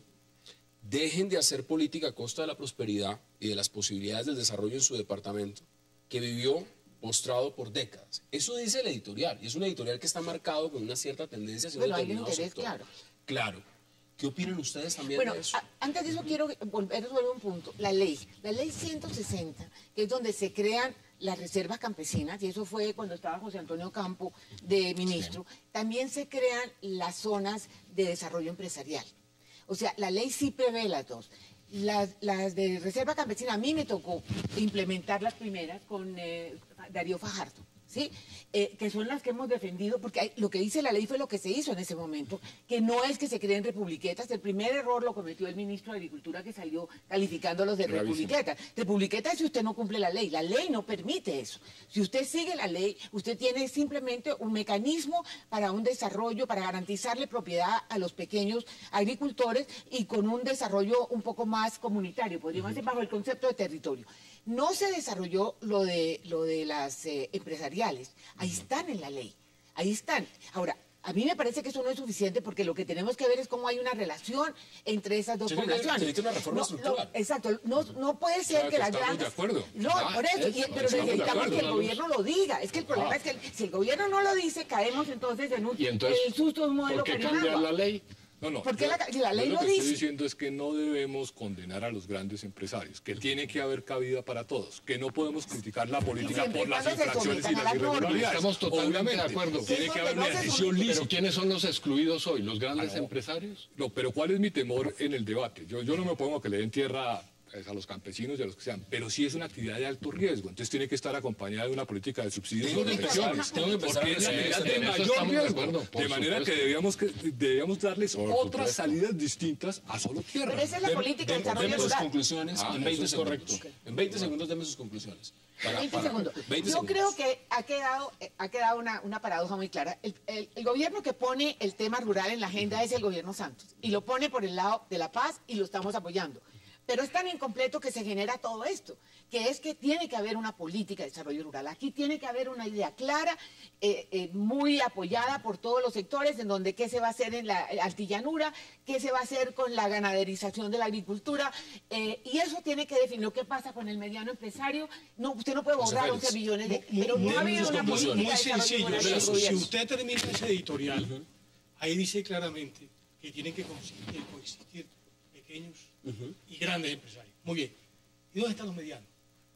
dejen de hacer política a costa de la prosperidad y de las posibilidades del desarrollo en su departamento, que vivió postrado por décadas. Eso dice el editorial, y es un editorial que está marcado con una cierta tendencia hacia un determinado sector. Claro. Claro. ¿Qué opinan ustedes también bueno, de eso? A, antes de eso quiero volver a resolver un punto. La ley, la ley ciento sesenta, que es donde se crean las reservas campesinas, y eso fue cuando estaba José Antonio Campo de ministro, sí. También se crean las zonas de desarrollo empresarial. O sea, la ley sí prevé las dos. Las, las de reserva campesina, a mí me tocó implementar las primeras con eh, Darío Fajardo, ¿sí? Eh, que son las que hemos defendido, porque hay, lo que dice la ley fue lo que se hizo en ese momento, que no es que se creen republiquetas. El primer error lo cometió el ministro de Agricultura, que salió calificándolos de republiquetas. Republiquetas es si usted no cumple la ley, la ley no permite eso. Si usted sigue la ley, usted tiene simplemente un mecanismo para un desarrollo, para garantizarle propiedad a los pequeños agricultores y con un desarrollo un poco más comunitario, podríamos decir, bajo el concepto de territorio. No se desarrolló lo de, lo de las eh, empresariales. Ahí están en la ley. Ahí están. Ahora, a mí me parece que eso no es suficiente porque lo que tenemos que ver es cómo hay una relación entre esas dos sí, poblaciones. Se necesita una reforma no, estructural. Lo, exacto. No, no puede ser claro que, que las estamos grandes... de acuerdo. No, ah, por eso. es, Y, pero necesitamos que el gobierno lo diga. Es que el problema ah. es que el, si el gobierno no lo dice, caemos entonces en un ¿Y entonces, el susto de un modelo ¿por qué cambiar la ley? No, no. Porque yo, la, la ley yo lo lo que dice. estoy diciendo es que no debemos condenar a los grandes empresarios, que tiene que haber cabida para todos, que no podemos criticar la política por las infracciones y las irregularidades. Estamos totalmente Obviamente, de acuerdo. Tiene que haber no una decisión lícita. ¿Pero quiénes son los excluidos hoy? ¿Los grandes ah, no. empresarios? No, pero ¿cuál es mi temor en el debate? Yo, yo no me pongo a que le den tierra a los campesinos y a los que sean, pero sí es una actividad de alto riesgo, entonces tiene que estar acompañada de una política de subsidios y protecciones, porque es la actividad de mayor riesgo, de, de manera que debíamos, que debíamos darles por otras supuesto. salidas distintas a solo tierra. Pero esa es la de, política de, de desarrollo rural. Deme sus conclusiones ah, en veinte segundos. Correcto. Okay. En veinte segundos deme sus conclusiones. Para, veinte para, segundos. veinte Yo segundos. creo que ha quedado, ha quedado una, una paradoja muy clara. El, el, el gobierno que pone el tema rural en la agenda es el gobierno Santos, y lo pone por el lado de la paz y lo estamos apoyando. Pero es tan incompleto que se genera todo esto, que es que tiene que haber una política de desarrollo rural. Aquí tiene que haber una idea clara, eh, eh, muy apoyada por todos los sectores, en donde qué se va a hacer en la altillanura, qué se va a hacer con la ganaderización de la agricultura, eh, y eso tiene que definir qué pasa con el mediano empresario. No, usted no puede borrar once millones de... Muy, pero muy, no ha habido una muy, política muy de sencillo. desarrollo rural. Si usted termina ese editorial, uh-huh. ahí dice claramente que tienen que coexistir, coexistir pequeños uh-huh. y grandes empresarios. Muy bien. ¿Y dónde están los medianos?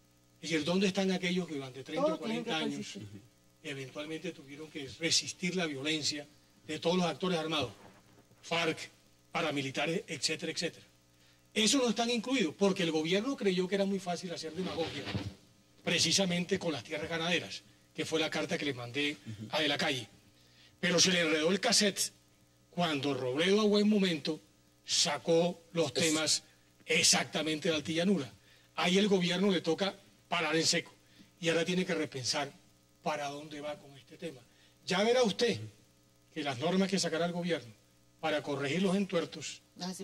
Es decir, ¿dónde están aquellos que durante treinta o cuarenta años uh-huh. eventualmente tuvieron que resistir la violencia de todos los actores armados? FARC, paramilitares, etcétera, etcétera. Eso no están incluidos porque el gobierno creyó que era muy fácil hacer demagogia, precisamente con las tierras ganaderas, que fue la carta que le mandé uh-huh. a De la Calle. Pero se le enredó el cassette cuando Robledo, a buen momento, sacó los temas exactamente de la altillanura. Ahí el gobierno le toca parar en seco y ahora tiene que repensar para dónde va con este tema. Ya verá usted que las normas que sacará el gobierno para corregir los entuertos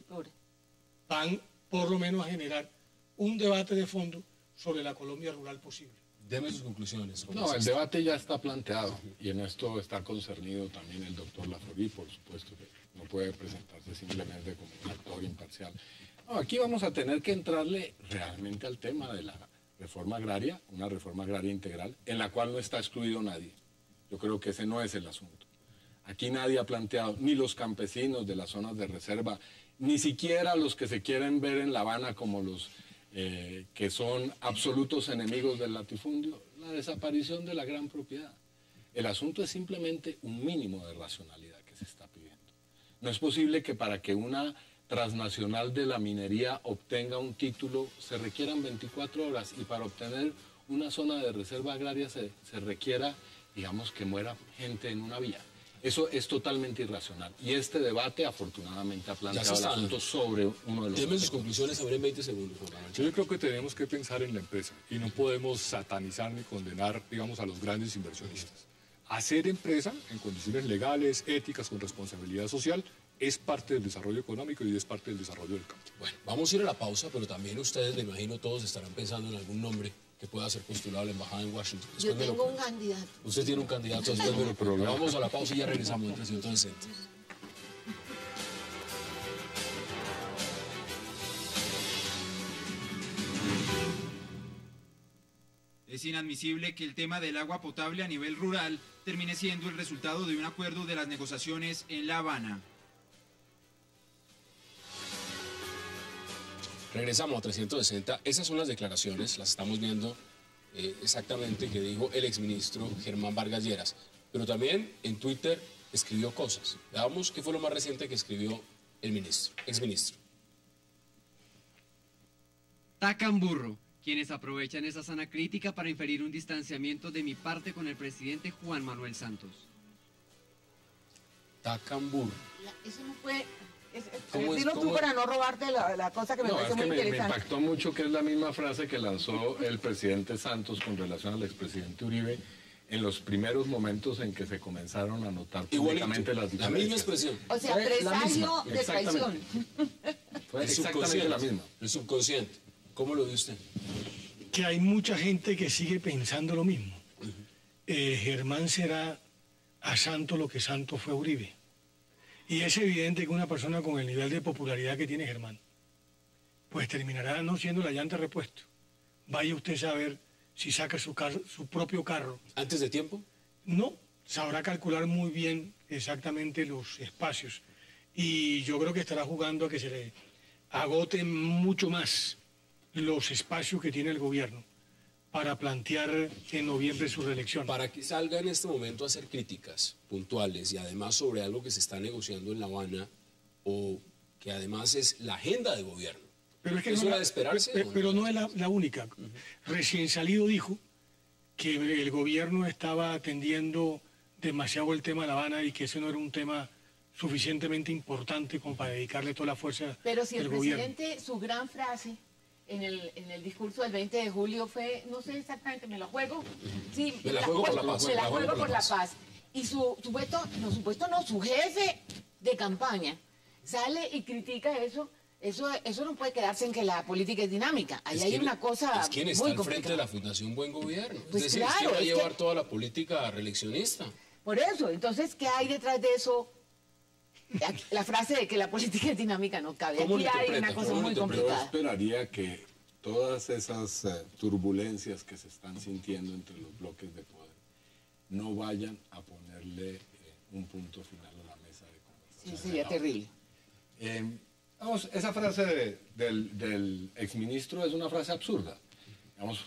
van por lo menos a generar un debate de fondo sobre la Colombia rural posible. Deme sus conclusiones. No, el debate ya está planteado y en esto está concernido también el doctor Lafrorí, por supuesto que no puede presentarse simplemente como un actor imparcial. No, aquí vamos a tener que entrarle realmente al tema de la reforma agraria, una reforma agraria integral, en la cual no está excluido nadie. Yo creo que ese no es el asunto. Aquí nadie ha planteado, ni los campesinos de las zonas de reserva, ni siquiera los que se quieren ver en La Habana como los eh, que son absolutos enemigos del latifundio, la desaparición de la gran propiedad. El asunto es simplemente un mínimo de racionalidad que se está pidiendo. No es posible que para que una transnacional de la minería obtenga un título se requieran veinticuatro horas y para obtener una zona de reserva agraria se, se requiera, digamos, que muera gente en una vía. Eso es totalmente irracional. Y este debate, afortunadamente, ha planteado el asunto sobre uno de los... Deme sus conclusiones, a ver, en veinte segundos. Yo creo que tenemos que pensar en la empresa y no podemos satanizar ni condenar, digamos, a los grandes inversionistas. Hacer empresa en condiciones legales, éticas, con responsabilidad social, es parte del desarrollo económico y es parte del desarrollo del campo. Bueno, vamos a ir a la pausa, pero también ustedes, me imagino, todos estarán pensando en algún nombre que pueda ser postulado a la embajada en Washington. Yo Después tengo lo... un candidato. Usted tiene un candidato, después me lo programa. Vamos a la pausa y ya regresamos en trescientos sesenta. Es inadmisible que el tema del agua potable a nivel rural termine siendo el resultado de un acuerdo de las negociaciones en La Habana. Regresamos a trescientos sesenta. Esas son las declaraciones, las estamos viendo eh, exactamente que dijo el exministro Germán Vargas Lleras. Pero también en Twitter escribió cosas. Veamos qué fue lo más reciente que escribió el ministro, exministro. Tacan burro, quienes aprovechan esa sana crítica para inferir un distanciamiento de mi parte con el presidente Juan Manuel Santos. Tacan burro. La- Eso no fue... Es, es- ¿Cómo es- dilo tú cómo- para no robarte la, la cosa que me No, parece es que muy me, me interesante. impactó mucho que es la misma frase que lanzó el presidente Santos con relación al expresidente Uribe en los primeros momentos en que se comenzaron a notar públicamente las Igualito, la diferencias. misma expresión. O sea, Fue la presagio misma, de traición. Fue El exactamente subconsciente, la misma. El subconsciente. ¿Cómo lo ve usted? Que hay mucha gente que sigue pensando lo mismo. Eh, Germán será a Santos lo que Santos fue a Uribe. Y es evidente que una persona con el nivel de popularidad que tiene Germán, pues terminará no siendo la llanta repuesto. Vaya usted a saber si saca su, carro- su propio carro. ¿Antes de tiempo? No, sabrá calcular muy bien exactamente los espacios. Y yo creo que estará jugando a que se le agoten mucho más los espacios que tiene el gobierno para plantear en noviembre su reelección. Para que salga en este momento a hacer críticas puntuales y además sobre algo que se está negociando en La Habana o que además es la agenda de gobierno. Pero es que ¿Es no hora la- de esperarse? pe- o no? Pero no es la, la única. Recién salido dijo que el gobierno estaba atendiendo demasiado el tema de La Habana y que ese no era un tema suficientemente importante como para dedicarle toda la fuerza Pero si el del gobierno. presidente, su gran frase en el, en el discurso del veinte de julio fue, no sé exactamente, me la juego. Sí, Me la juego por la paz. Me la juego por la paz. Y su supuesto, no, supuesto no, su jefe de campaña sale y critica eso. Eso, eso no puede quedarse en que la política es dinámica. Ahí Es hay quien- una cosa es quien está muy al frente de complicada. la Fundación Buen Gobierno. Pues es decir, claro, es quien va a es que- llevar toda la política reeleccionista. Por eso, entonces, ¿qué hay detrás de eso? Aquí- La frase de que la política es dinámica no cabe. ¿Cómo Aquí lo hay interpreta? una cosa ¿Cómo lo muy interpreta? Yo complicada. esperaría que todas esas eh, turbulencias que se están sintiendo entre los bloques de poder no vayan a ponerle eh, un punto final a la mesa de Sí, conversación. sería terrible. Eh, vamos, esa frase de- del, del exministro es una frase absurda. Vamos,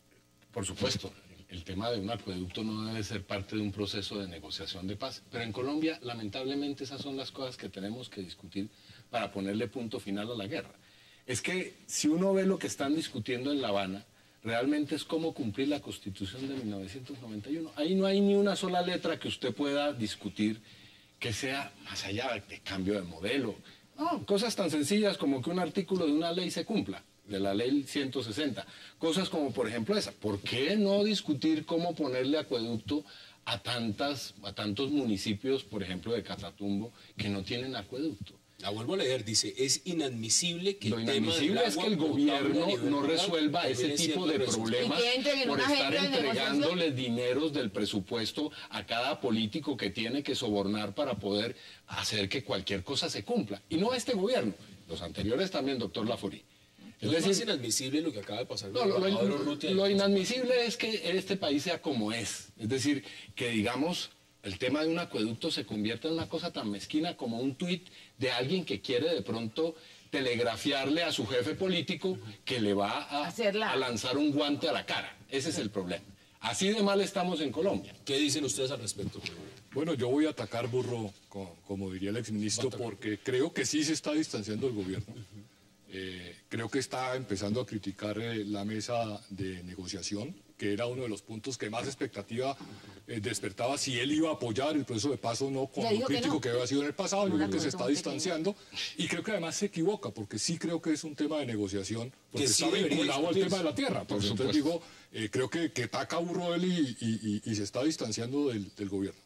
por supuesto, el, el tema de un acueducto no debe ser parte de un proceso de negociación de paz, pero en Colombia, lamentablemente, esas son las cosas que tenemos que discutir para ponerle punto final a la guerra. Es que si uno ve lo que están discutiendo en La Habana, realmente es cómo cumplir la Constitución de mil novecientos noventa y uno. Ahí no hay ni una sola letra que usted pueda discutir que sea más allá de cambio de modelo. No, cosas tan sencillas como que un artículo de una ley se cumpla, de la ley ciento sesenta. Cosas como, por ejemplo, esa. ¿Por qué no discutir cómo ponerle acueducto a, tantas, a tantos municipios, por ejemplo, de Catatumbo, que no tienen acueducto? La vuelvo a leer, dice, es inadmisible que Lo el tema del inadmisible es agua que el potable a gobierno nivel no rural resuelva ese termine tipo siendo de resuelto. problemas Y que entren en por una estar agenda de entregándoles dineros del presupuesto a cada político que tiene que sobornar para poder hacer que cualquier cosa se cumpla. Y no este gobierno, los anteriores también, doctor Laforí. Es Es más decir, inadmisible lo que acaba de pasar. no, con lo, el lo- embajador Urrutia. lo inadmisible es que este país sea como es. Es decir, que digamos, el tema de un acueducto se convierta en una cosa tan mezquina como un tuit de alguien que quiere de pronto telegrafiarle a su jefe político que le va a, a lanzar un guante a la cara. Ese es el problema. Así de mal estamos en Colombia. ¿Qué dicen ustedes al respecto? Bueno, yo voy a atacar burro, como, como diría el exministro, porque creo que sí se está distanciando el gobierno. Eh, creo que está empezando a criticar eh, la mesa de negociación, que era uno de los puntos que más expectativa eh, despertaba si él iba a apoyar el proceso de paz o no, con lo crítico que, no. que había sido en el pasado. Yo creo que se está distanciando y creo que además se equivoca, porque sí creo que es un tema de negociación, porque está vinculado al tema de la tierra. Por entonces digo, eh, creo que, que taca burro él y, y, y, y se está distanciando del, del gobierno.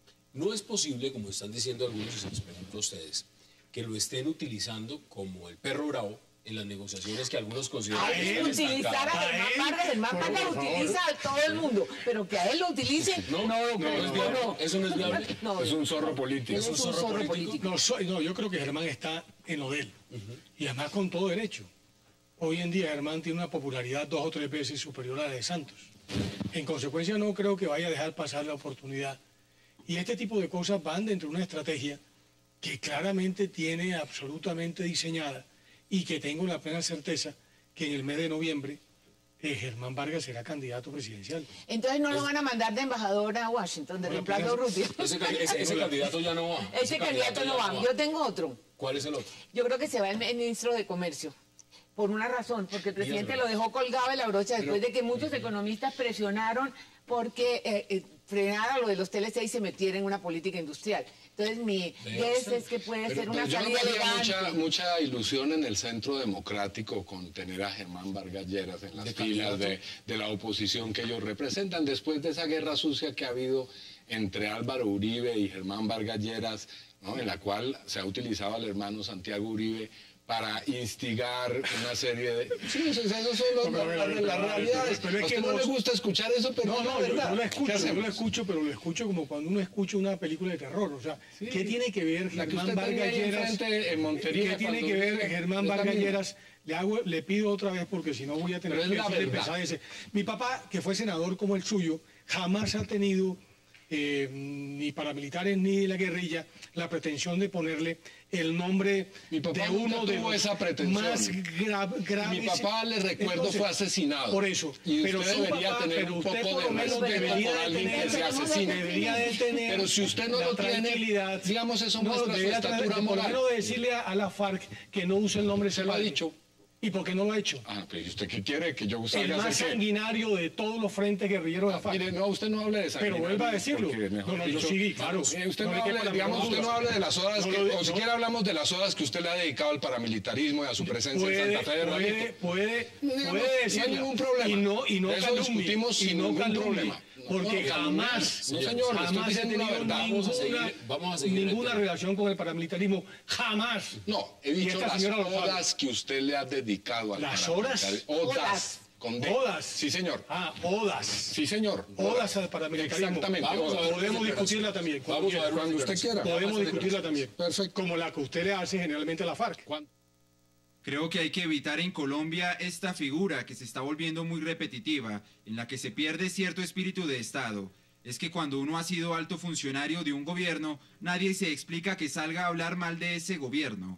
No es posible, como están diciendo algunos, y se les pregunto a ustedes, que lo estén utilizando como el perro bravo en las negociaciones que algunos consideran a él, que utilizar a Germán Vargas, Germán Vargas utiliza a todo el mundo, pero que a él lo utilicen, no, no, no, no, es viable. No, eso no es viable. No, es un zorro político. Es un zorro, zorro político. político. No, soy, no, yo creo que Germán está en lo de él, uh-huh. y además con todo derecho. Hoy en día Germán tiene una popularidad dos o tres veces superior a la de Santos. En consecuencia no creo que vaya a dejar pasar la oportunidad. Y este tipo de cosas van dentro de una estrategia que claramente tiene absolutamente diseñada y que tengo la plena certeza que en el mes de noviembre eh, Germán Vargas será candidato presidencial. Entonces no lo van a mandar de embajador a Washington, de reemplazo a Urrutia. Ese, ese, ese candidato ya no va. Ese, ese candidato, candidato no va. va. Yo tengo otro. ¿Cuál es el otro? Yo creo que se va el ministro de Comercio. Por una razón, porque el presidente lo dejó colgado de la brocha después de que muchos economistas presionaron porque eh, eh, frenara lo de los T L C y se metiera en una política industrial. Entonces mi guess es que puede pero, ser una yo salida no elegante. Mucha, mucha ilusión en el Centro Democrático con tener a Germán Vargas Lleras en las de filas de, de la oposición que ellos representan después de esa guerra sucia que ha habido entre Álvaro Uribe y Germán Vargas Lleras, ¿no? En la cual se ha utilizado al hermano Santiago Uribe para instigar una serie de... Sí, eso, eso son los, no, las, las, las realidades. Pero es que no le gusta escuchar eso, pero no, no, yo, yo lo escucho, yo lo escucho, pero lo escucho como cuando uno escucha una película de terror. O sea, sí. ¿Qué tiene que ver Germán Vargas Lleras? ¿Qué tiene que ver Germán Vargas Lleras? Le, hago, le pido otra vez porque si no voy a tener que decirle pesadez. Mi papá, que fue senador como el suyo, jamás ha tenido... Eh, ni paramilitares ni de la guerrilla, la pretensión de ponerle el nombre mi papá de uno de los esa pretensión. más gra graves. Mi papá, le recuerdo, Entonces, fue asesinado. Por eso. Y pero usted debería papá, tener un poco de respeto por alguien que se asesina. Debería de tener pero si usted no lo tiene, digamos, eso no, muestra su estatura moral. Por decirle a, a la FARC que no use el nombre. Se lo ha dicho. ¿Y por qué no lo ha hecho? Ah, pero ¿usted qué quiere? Que yo salga el más sanguinario de todos los frentes guerrilleros de la FARC. Mire, no, usted no hable de sanguinario. Pero vuelva a decirlo. No, no, yo sí, claro. Eh, usted no, no hable, digamos, usted no hable de las horas, no, que, no, o siquiera hablamos de las horas que usted le ha dedicado al paramilitarismo y a su presencia puede, en Santa Fe de Puede, puede, puede decirlo. No hay ningún problema. Y no, y no eso calumnie, discutimos sin no ningún calumnie, problema. Porque no, jamás, no, señor, jamás he tenido verdad. ninguna, vamos a seguir, vamos a seguir ninguna relación con el paramilitarismo. Jamás. No, he dicho las horas que usted le ha dedicado al ¿Las horas? Odas. Con D. Odas. Sí, señor. Ah, odas. Sí, señor. Odas al paramilitarismo. Exactamente. Vamos a ver, podemos discutirla también. Vamos a ver cuando usted quiera. Podemos discutirla también. Perfecto. Como la que usted le hace generalmente a la FARC. ¿Cuándo? Creo que hay que evitar en Colombia esta figura que se está volviendo muy repetitiva, en la que se pierde cierto espíritu de Estado. Es que cuando uno ha sido alto funcionario de un gobierno, nadie se explica que salga a hablar mal de ese gobierno.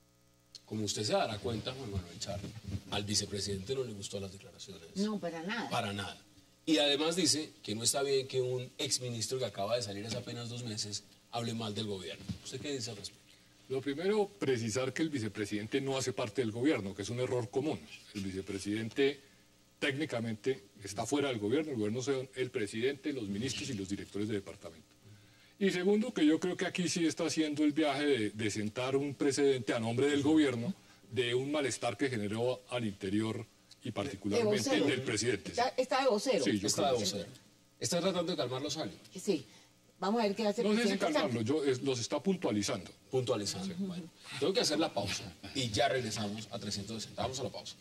Como usted se dará cuenta, Juan Manuel Charri, al vicepresidente no le gustó las declaraciones. No, para nada. Para nada. Y además dice que no está bien que un exministro que acaba de salir hace apenas dos meses hable mal del gobierno. ¿Usted qué dice al respecto? Lo primero, precisar que el vicepresidente no hace parte del gobierno, que es un error común. El vicepresidente técnicamente está fuera del gobierno, el gobierno son el presidente, los ministros y los directores de departamento. Y segundo, que yo creo que aquí sí está haciendo el viaje de, de sentar un precedente a nombre del gobierno de un malestar que generó al interior y particularmente de del presidente. Está, está de vocero. Sí, yo está de vocero. Está tratando de calmar los ánimos. Sí. Vamos a ver qué hace el no presidente. No sé si calmarlo, yo, es, los está puntualizando. Puntualizando. Sí. Bueno, tengo que hacer la pausa y ya regresamos a trescientos sesenta. Vamos a la pausa.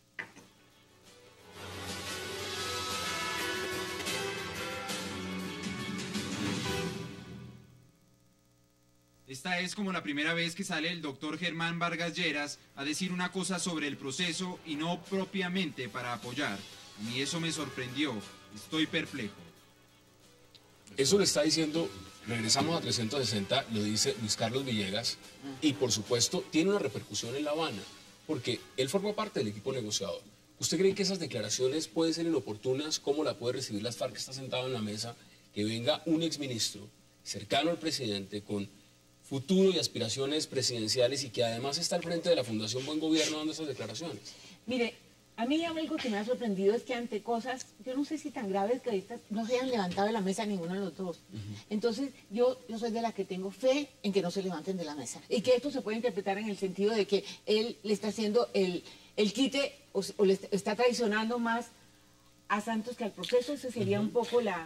Esta es como la primera vez que sale el doctor Germán Vargas Lleras a decir una cosa sobre el proceso y no propiamente para apoyar. A mí eso me sorprendió. Estoy perplejo. Eso lo está diciendo, regresamos a trescientos sesenta, lo dice Luis Carlos Villegas, y por supuesto tiene una repercusión en La Habana, porque él forma parte del equipo negociador. ¿Usted cree que esas declaraciones pueden ser inoportunas? ¿Cómo la puede recibir las FARC que está sentado en la mesa? Que venga un exministro cercano al presidente con futuro y aspiraciones presidenciales y que además está al frente de la Fundación Buen Gobierno dando esas declaraciones. Mire, a mí algo que me ha sorprendido es que ante cosas, yo no sé si tan graves que ahorita no se hayan levantado de la mesa ninguno de los dos. Uh-huh. Entonces, yo, yo soy de la que tengo fe en que no se levanten de la mesa. Y que esto se puede interpretar en el sentido de que él le está haciendo el, el quite o, o le está traicionando más a Santos que al proceso. Esa sería uh-huh. un poco la...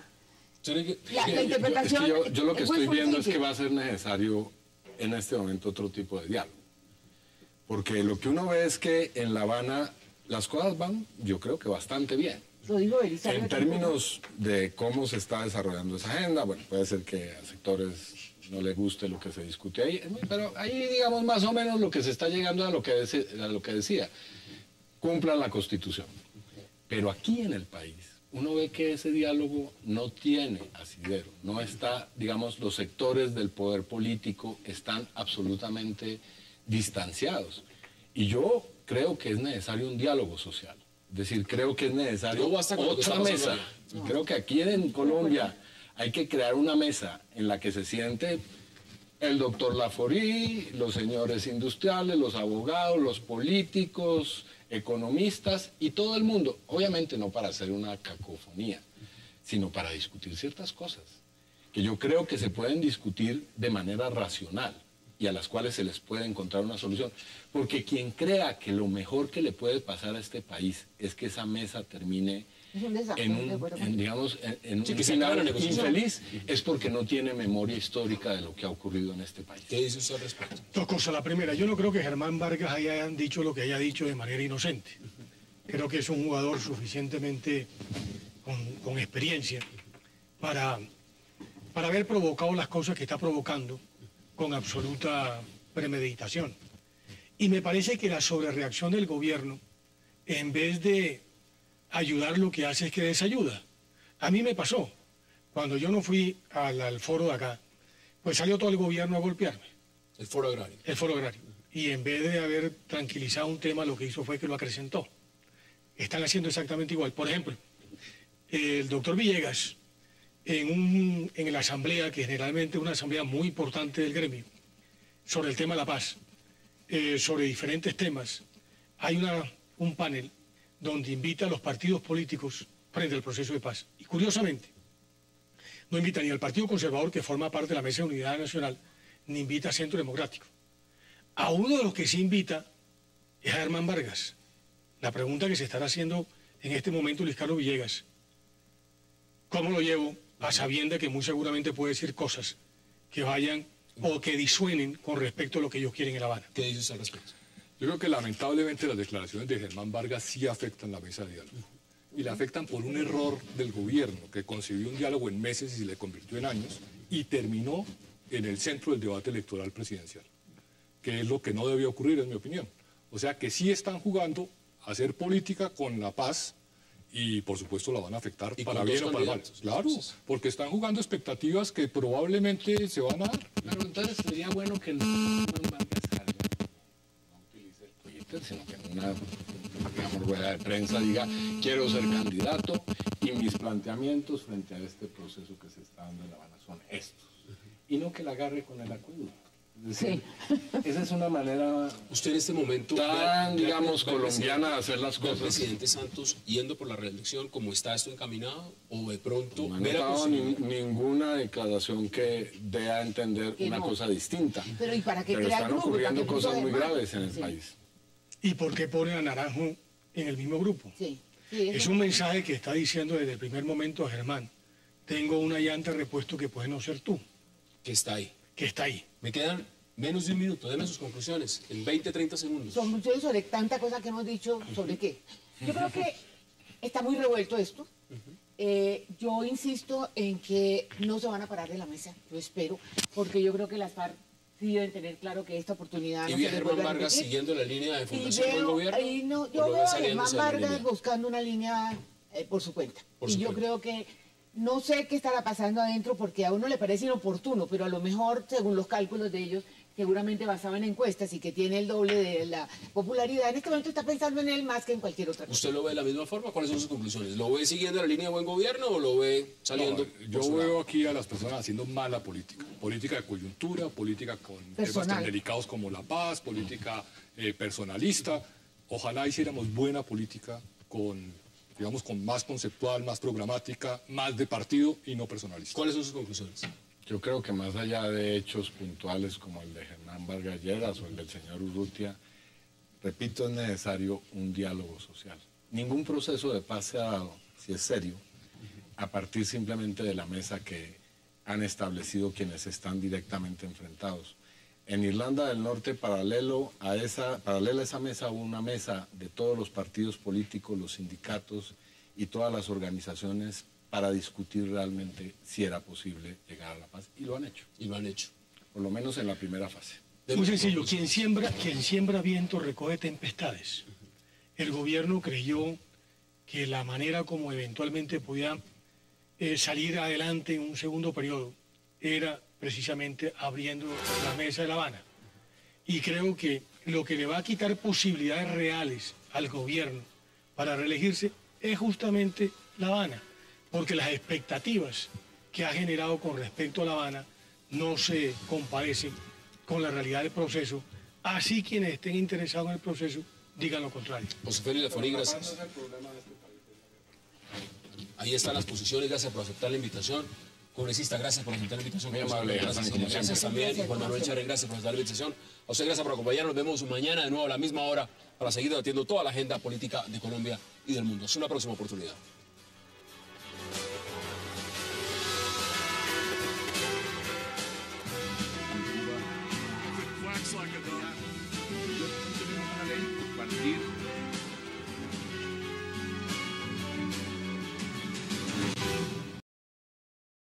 La, la interpretación. Yo, es que yo, yo lo que estoy viendo es que va a ser necesario en este momento otro tipo de diálogo. Porque lo que uno ve es que en La Habana las cosas van, yo creo que bastante bien. Lo digo Elizabeth. En términos de cómo se está desarrollando esa agenda, bueno, puede ser que a sectores no les guste lo que se discute ahí, pero ahí digamos más o menos lo que se está llegando a lo que, decía, a lo que decía. Cumplan la Constitución. Pero aquí en el país uno ve que ese diálogo no tiene asidero, no está, digamos, los sectores del poder político están absolutamente distanciados. Y yo creo que es necesario un diálogo social, es decir, creo que es necesario no basta con otra mesa. No. Creo que aquí en Colombia hay que crear una mesa en la que se siente el doctor Laforí, los señores industriales, los abogados, los políticos, economistas y todo el mundo, obviamente no para hacer una cacofonía, sino para discutir ciertas cosas que yo creo que se pueden discutir de manera racional y a las cuales se les puede encontrar una solución, porque quien crea que lo mejor que le puede pasar a este país es que esa mesa termine en un, en, digamos, en, en sí, un final infeliz, es porque no tiene memoria histórica de lo que ha ocurrido en este país. ¿Qué dice usted al respecto? Dos cosas. La primera, yo no creo que Germán Vargas haya dicho lo que haya dicho de manera inocente. Creo que es un jugador suficientemente con, con experiencia para, para haber provocado las cosas que está provocando con absoluta premeditación. Y me parece que la sobrereacción del gobierno, en vez de ayudar, lo que hace es que desayuda. A mí me pasó, cuando yo no fui al, al foro de acá, pues salió todo el gobierno a golpearme. El foro agrario. El foro agrario. Y en vez de haber tranquilizado un tema, lo que hizo fue que lo acrecentó. Están haciendo exactamente igual. Por ejemplo, el doctor Villegas, en, un, en la asamblea, que generalmente es una asamblea muy importante del gremio, sobre el tema de la paz, eh, sobre diferentes temas, hay una, un panel donde invita a los partidos políticos frente al proceso de paz. Y curiosamente, no invita ni al Partido Conservador, que forma parte de la Mesa de Unidad Nacional, ni invita a Centro Democrático. A uno de los que sí invita es a Germán Vargas. La pregunta que se estará haciendo en este momento Luis Carlos Villegas, ¿cómo lo llevo a sabienda que muy seguramente puede decir cosas que vayan o que disuenen con respecto a lo que ellos quieren en La Habana? ¿Qué dices al respecto? Yo creo que lamentablemente las declaraciones de Germán Vargas sí afectan la mesa de diálogo. Y la afectan por un error del gobierno, que concibió un diálogo en meses y le convirtió en años, y terminó en el centro del debate electoral presidencial, que es lo que no debió ocurrir, en mi opinión. O sea que sí están jugando a hacer política con la paz, y por supuesto la van a afectar ¿Y para bien o para mal. Claro, porque están jugando expectativas que probablemente se van a dar. Claro, entonces sería bueno que el Germán Vargas salga, no utilice el Twitter, sino que en una, digamos, rueda de prensa diga, quiero ser candidato y mis planteamientos frente a este proceso que se está dando en La Habana son estos. Y no que la agarre con el acueducto. Es decir, sí. Esa es una manera usted en este momento tan, ve, digamos, ve, ve, colombiana de hacer las cosas. ¿El presidente Santos yendo por la reelección, como está esto encaminado, o de pronto no ha dado ni, ninguna declaración que dé a entender que una no. cosa distinta? Pero, ¿y para qué Pero están grupo, ocurriendo cosas muy graves en el sí. país. ¿Y por qué pone a Naranjo en el mismo grupo? Sí. Sí, es un mensaje que está diciendo desde el primer momento a Germán, tengo una llanta de repuesto que puede no ser tú. Que está ahí. Que está ahí. Me quedan menos de un minuto, denme sus conclusiones, en veinte, treinta segundos. Conclusiones sobre tanta cosa que hemos dicho, ¿sobre qué? Yo creo que está muy revuelto esto. Uh-huh. eh, yo insisto en que no se van a parar de la mesa, yo espero, porque yo creo que las FARC sí deben tener claro que esta oportunidad... ¿Y no vi a Germán Vargas siguiendo la línea de Fundación Buen Gobierno? Y no, yo veo a Germán Vargas buscando una línea eh, por su cuenta. Por y su yo cuenta. creo que No sé qué estará pasando adentro porque a uno le parece inoportuno, pero a lo mejor, según los cálculos de ellos, seguramente basado en encuestas y que tiene el doble de la popularidad, en este momento está pensando en él más que en cualquier otra cosa. ¿Usted lo ve de la misma forma? ¿Cuáles son sus conclusiones? ¿Lo ve siguiendo la línea de buen gobierno o lo ve saliendo? No, yo veo aquí a las personas haciendo mala política. Política de coyuntura, política con Personal. temas tan delicados como la paz, política eh, personalista. Ojalá hiciéramos buena política con, digamos, con más conceptual, más programática, más de partido y no personalista. ¿Cuáles son sus conclusiones? Yo creo que más allá de hechos puntuales como el de Germán Vargas Lleras o el del señor Urrutia, repito, es necesario un diálogo social. Ningún proceso de paz se ha dado, si es serio, a partir simplemente de la mesa que han establecido quienes están directamente enfrentados. En Irlanda del Norte, paralelo a esa, paralela a esa mesa, hubo una mesa de todos los partidos políticos, los sindicatos y todas las organizaciones para discutir realmente si era posible llegar a la paz. Y lo han hecho. Y lo han hecho. Por lo menos en la primera fase. Muy sencillo, quien siembra, quien siembra viento recoge tempestades. El gobierno creyó que la manera como eventualmente podía eh, salir adelante en un segundo periodo era precisamente abriendo la mesa de La Habana. Y creo que lo que le va a quitar posibilidades reales al gobierno para reelegirse es justamente La Habana, porque las expectativas que ha generado con respecto a La Habana no se compadecen con la realidad del proceso, así quienes estén interesados en el proceso digan lo contrario. José Félix Laforí, gracias. Ahí están las posiciones, gracias por aceptar la invitación. Congresista, gracias por aceptar la invitación. Muy amable, Gracias, como gracias siempre. también. Y Juan Manuel Charri, gracias por aceptar la invitación. A usted, gracias por acompañarnos. Nos vemos mañana de nuevo a la misma hora para seguir debatiendo toda la agenda política de Colombia y del mundo. Es una próxima oportunidad.